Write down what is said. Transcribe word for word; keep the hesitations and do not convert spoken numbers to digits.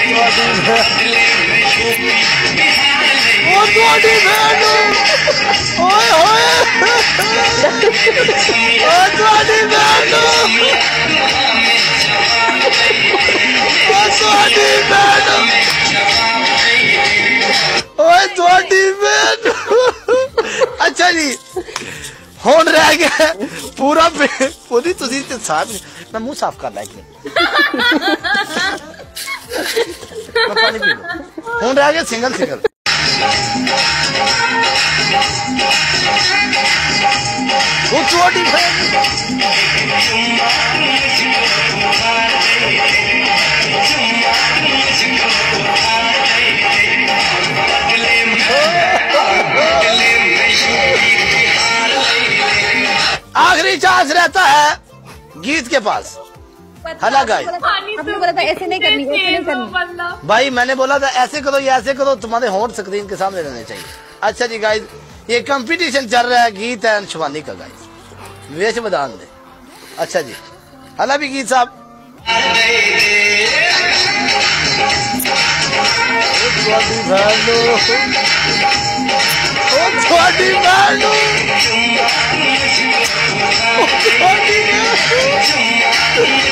ਉਹ ਤੁਹਾਡੀ ਭੈਣ ਓਏ ਹੋਏ ਉਹ ਤੁਹਾਡੀ ਭੈਣ ਉਹ ਤੁਹਾਡੀ ਭੈਣ ਓਏ ਤੁਹਾਡੀ ਭੈਣ। अच्छा जी हुण रह गया पूरा पूरी तुसी ते साफ मैं मुंह साफ कर ला एक मिनट मैं पानी पी लूं। हुण रह गया सिंगल सिंगल वो छोटी आखिरी चांस रहता है गीत के पास। हला गाइस आपने बोला था ऐसे नहीं करनी, ऐसे नहीं करनी। भाई मैंने बोला था ऐसे करो या ऐसे करो, तुम्हारे होंठ स्क्रीन के सामने रहने चाहिए। अच्छा जी गाइस ये कंपटीशन चल रहा है, गीत है शिवानी का गाइस, वेश बदान दे। अच्छा जी हला भी गीत साहब थोड़ी बहनों